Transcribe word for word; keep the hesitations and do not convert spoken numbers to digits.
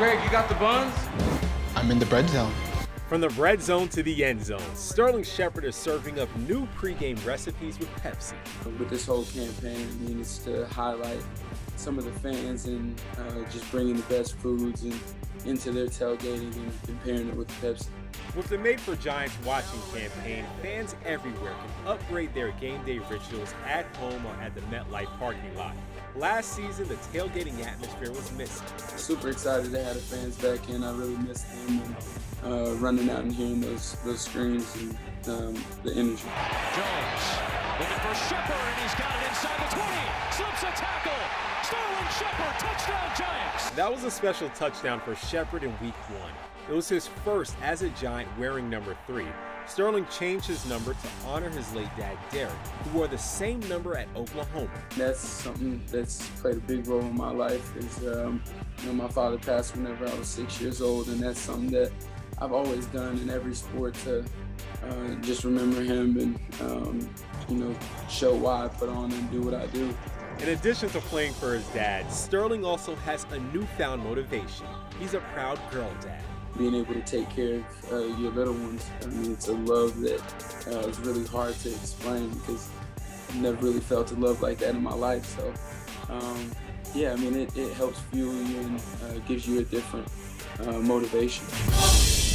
Greg, you got the buns? I'm in the bread zone. From the red zone to the end zone, Sterling Shepard is serving up new pregame recipes with Pepsi. With this whole campaign, I mean, it's to highlight some of the fans and uh, just bringing the best foods and into their tailgating and comparing it with Pepsi. With the Made for Giants Watching campaign, fans everywhere can upgrade their game day rituals at home or at the MetLife parking lot. Last season, the tailgating atmosphere was missing. Super excited to have the fans back in. I really missed them and uh, running out and hearing those those screams and um, the energy. Jones looking for Shepard, and he's got it inside the twenty. Slips a tackle. Sterling Shepard, touchdown Giants. That was a special touchdown for Shepard in week one. It was his first as a Giant wearing number three. Sterling changed his number to honor his late dad, Derek, who wore the same number at Oklahoma. That's something that's played a big role in my life. Is um, you know, my father passed whenever I was six years old, and that's something that I've always done in every sport to uh, just remember him and um, you know, show why I put on and do what I do. In addition to playing for his dad, Sterling also has a newfound motivation. He's a proud girl dad. Being able to take care of uh, your little ones, I mean, it's a love that uh, is really hard to explain because I've never really felt a love like that in my life. So, um, yeah, I mean, it, it helps fuel you and uh, gives you a different uh, motivation.